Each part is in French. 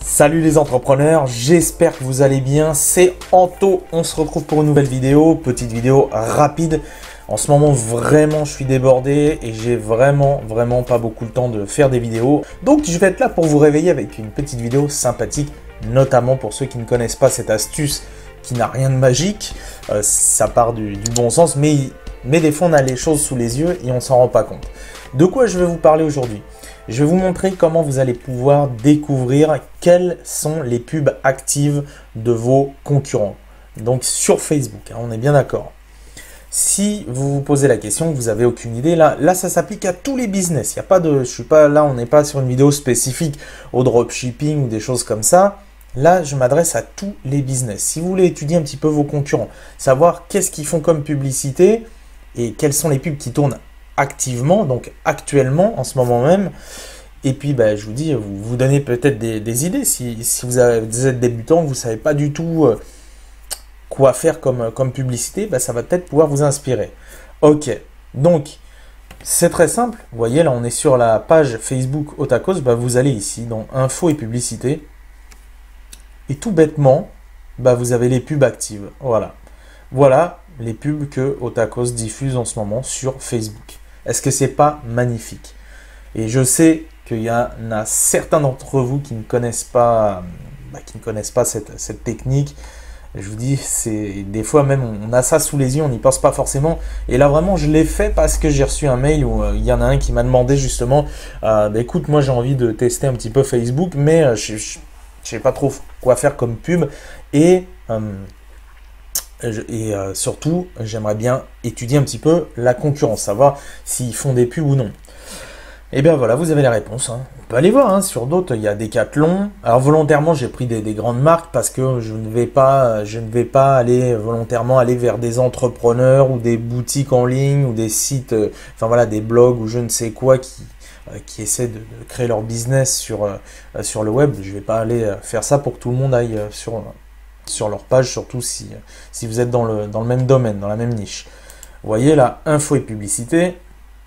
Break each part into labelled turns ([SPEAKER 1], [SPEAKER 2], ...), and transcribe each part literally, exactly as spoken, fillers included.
[SPEAKER 1] Salut les entrepreneurs, j'espère que vous allez bien, c'est Anto, on se retrouve pour une nouvelle vidéo, petite vidéo rapide. En ce moment vraiment je suis débordé et j'ai vraiment vraiment pas beaucoup le temps de faire des vidéos. Donc je vais être là pour vous réveiller avec une petite vidéo sympathique, notamment pour ceux qui ne connaissent pas cette astuce qui n'a rien de magique. Euh, ça part du, du bon sens, mais, mais des fois on a les choses sous les yeux et on s'en rend pas compte. De quoi je vais vous parler aujourd'hui? Je vais vous montrer comment vous allez pouvoir découvrir quelles sont les pubs actives de vos concurrents. Donc sur Facebook, hein, on est bien d'accord. Si vous vous posez la question, que vous n'avez aucune idée, là, là ça s'applique à tous les business. Il y a pas de, je suis pas là, on n'est pas sur une vidéo spécifique au dropshipping ou des choses comme ça. Là, je m'adresse à tous les business. Si vous voulez étudier un petit peu vos concurrents, savoir qu'est-ce qu'ils font comme publicité et quelles sont les pubs qui tournent activement, donc actuellement, en ce moment même. Et puis, bah, je vous dis, vous vous donnez peut-être des, des idées. Si, si vous, avez, vous êtes débutant, vous ne savez pas du tout euh, quoi faire comme, comme publicité, bah, ça va peut-être pouvoir vous inspirer. Ok, donc, c'est très simple. Vous voyez, là, on est sur la page Facebook Otakos. Bah, vous allez ici, dans Infos et Publicité. Et tout bêtement, bah, vous avez les pubs actives. Voilà. Voilà les pubs que Otakos diffuse en ce moment sur Facebook. Est-ce que c'est pas magnifique? Et je sais qu'il y en a certains d'entre vous qui ne connaissent pas, bah, qui ne connaissent pas cette, cette technique. Je vous dis, c'est des fois même on a ça sous les yeux, on n'y pense pas forcément. Et là vraiment, je l'ai fait parce que j'ai reçu un mail où euh, il y en a un qui m'a demandé justement, euh, bah, écoute, moi j'ai envie de tester un petit peu Facebook, mais euh, je ne sais pas trop quoi faire comme pub. Et euh, Et euh, surtout, j'aimerais bien étudier un petit peu la concurrence, savoir s'ils font des pubs ou non. Et bien voilà, vous avez la réponse. Hein. On peut aller voir hein, sur d'autres, il y a Decathlon. Alors volontairement, j'ai pris des, des grandes marques parce que je ne vais pas, je ne vais pas aller volontairement aller vers des entrepreneurs ou des boutiques en ligne ou des sites, euh, enfin voilà, des blogs ou je ne sais quoi qui, euh, qui essaient de, de créer leur business sur, euh, sur le web. Je ne vais pas aller faire ça pour que tout le monde aille euh, sur... sur leur page, surtout si, si vous êtes dans le, dans le même domaine, dans la même niche. Vous voyez là, info et publicité.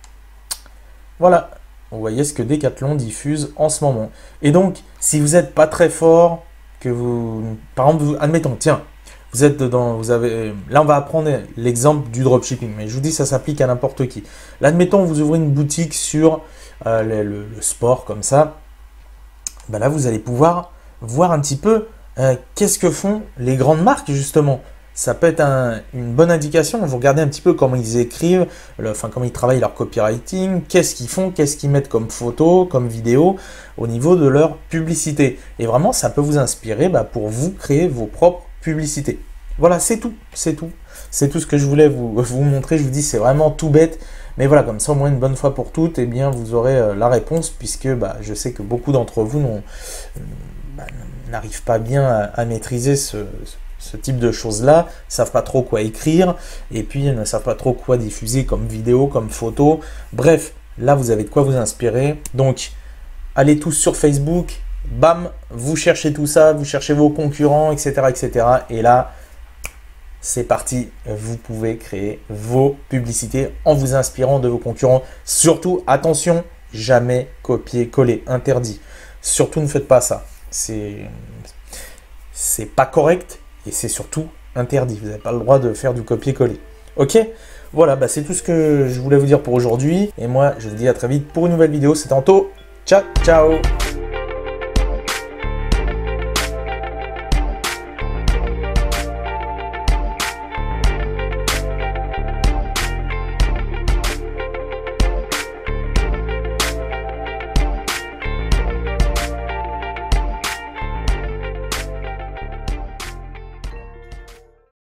[SPEAKER 1] Voilà, vous voyez ce que Decathlon diffuse en ce moment. Et donc, si vous n'êtes pas très fort, que vous, par exemple, vous, admettons, tiens, vous êtes dedans, vous avez, là on va apprendre l'exemple du dropshipping, mais je vous dis ça s'applique à n'importe qui. Là, admettons, vous ouvrez une boutique sur euh, le, le, le sport comme ça, ben là vous allez pouvoir voir un petit peu Euh, qu'est-ce que font les grandes marques justement. Ça peut être un, une bonne indication. Vous regardez un petit peu comment ils écrivent, le, enfin comment ils travaillent leur copywriting, qu'est-ce qu'ils font, qu'est-ce qu'ils mettent comme photo, comme vidéo au niveau de leur publicité. Et vraiment, ça peut vous inspirer bah, pour vous créer vos propres publicités. Voilà, c'est tout, c'est tout. C'est tout ce que je voulais vous, vous montrer. Je vous dis, c'est vraiment tout bête. Mais voilà, comme ça, au moins une bonne fois pour toutes, eh bien, vous aurez euh, la réponse puisque bah, je sais que beaucoup d'entre vous n'ont... Euh, bah, n'arrivent pas bien à, à maîtriser ce, ce type de choses-là, ne savent pas trop quoi écrire, et puis ne savent pas trop quoi diffuser comme vidéo, comme photo. Bref, là, vous avez de quoi vous inspirer. Donc, allez tous sur Facebook, bam, vous cherchez tout ça, vous cherchez vos concurrents, et cetera, et cetera. Et là, c'est parti, vous pouvez créer vos publicités en vous inspirant de vos concurrents. Surtout, attention, jamais copier-coller, interdit. Surtout, ne faites pas ça. C'est c'est pas correct et c'est surtout interdit. Vous n'avez pas le droit de faire du copier-coller. Ok, voilà, bah c'est tout ce que je voulais vous dire pour aujourd'hui. Et moi, je vous dis à très vite pour une nouvelle vidéo. C'était Anto. Ciao, ciao.